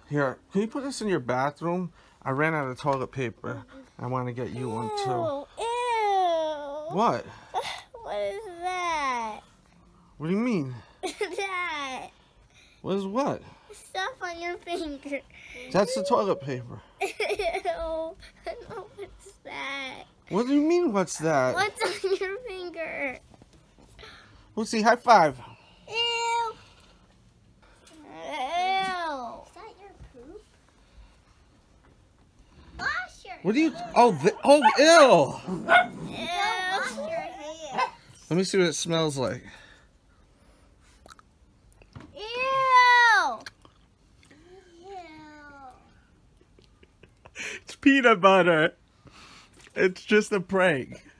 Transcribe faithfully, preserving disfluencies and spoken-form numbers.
Here, can you put this in your bathroom? I ran out of toilet paper. I want to get you one too. Ew. What? What is that? What do you mean? That. What is what? Stuff on your finger. That's the toilet paper. Ew. No, what's that? What do you mean, what's that? What's on your finger? Let's see, high five. Ew. Ew. Is that your poop? Wash your What do you, oh, the, oh, ew. Ew. Wash your hands. Let me see what it smells like. Ew. Ew. It's peanut butter. It's just a prank.